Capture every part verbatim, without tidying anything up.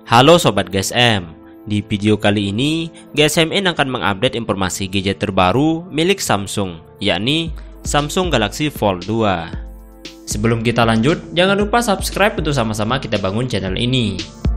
Halo Sobat G S M, di video kali ini G S M N akan mengupdate informasi gadget terbaru milik Samsung, yakni Samsung Galaxy Fold dua. Sebelum kita lanjut, jangan lupa subscribe untuk sama-sama kita bangun channel ini.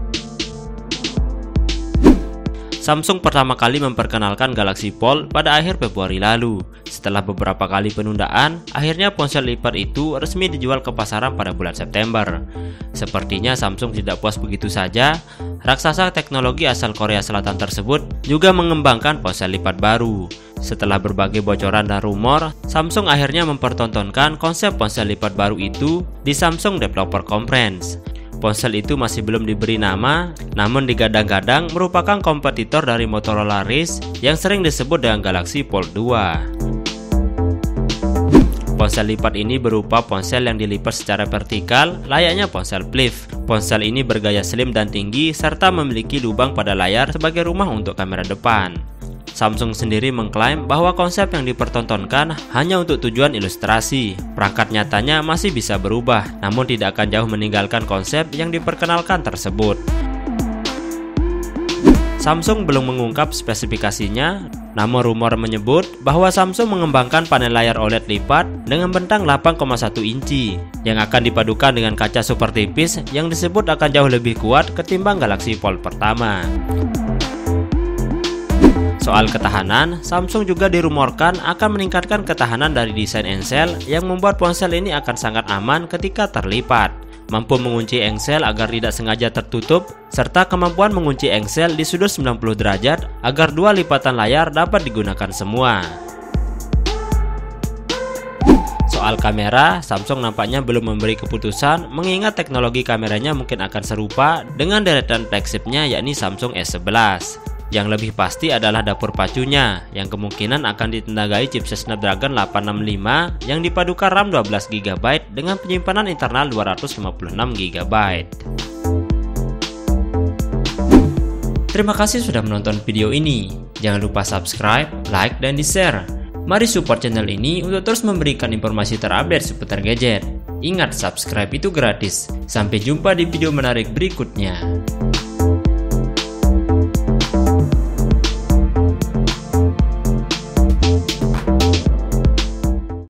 Samsung pertama kali memperkenalkan Galaxy Fold pada akhir Februari lalu. Setelah beberapa kali penundaan, akhirnya ponsel lipat itu resmi dijual ke pasaran pada bulan September. Sepertinya Samsung tidak puas begitu saja, raksasa teknologi asal Korea Selatan tersebut juga mengembangkan ponsel lipat baru. Setelah berbagai bocoran dan rumor, Samsung akhirnya mempertontonkan konsep ponsel lipat baru itu di Samsung Developer Conference. Ponsel itu masih belum diberi nama, namun digadang-gadang merupakan kompetitor dari Motorola Razr yang sering disebut dengan Galaxy Fold dua. Ponsel lipat ini berupa ponsel yang dilipat secara vertikal layaknya ponsel flip. Ponsel ini bergaya slim dan tinggi serta memiliki lubang pada layar sebagai rumah untuk kamera depan. Samsung sendiri mengklaim bahwa konsep yang dipertontonkan hanya untuk tujuan ilustrasi. Perangkat nyatanya masih bisa berubah, namun tidak akan jauh meninggalkan konsep yang diperkenalkan tersebut. Samsung belum mengungkap spesifikasinya, namun rumor menyebut bahwa Samsung mengembangkan panel layar O L E D lipat dengan bentang delapan koma satu inci yang akan dipadukan dengan kaca super tipis yang disebut akan jauh lebih kuat ketimbang Galaxy Fold pertama. Soal ketahanan, Samsung juga dirumorkan akan meningkatkan ketahanan dari desain engsel yang membuat ponsel ini akan sangat aman ketika terlipat, mampu mengunci engsel agar tidak sengaja tertutup, serta kemampuan mengunci engsel di sudut sembilan puluh derajat agar dua lipatan layar dapat digunakan semua. Soal kamera, Samsung nampaknya belum memberi keputusan mengingat teknologi kameranya mungkin akan serupa dengan deretan flagshipnya yakni Samsung S sebelas. Yang lebih pasti adalah dapur pacunya, yang kemungkinan akan ditenagai chipset Snapdragon delapan enam lima yang dipadukan RAM dua belas giga byte dengan penyimpanan internal dua ratus lima puluh enam giga byte. Terima kasih sudah menonton video ini. Jangan lupa subscribe, like, dan di-share. Mari support channel ini untuk terus memberikan informasi terupdate seputar gadget. Ingat, subscribe itu gratis. Sampai jumpa di video menarik berikutnya.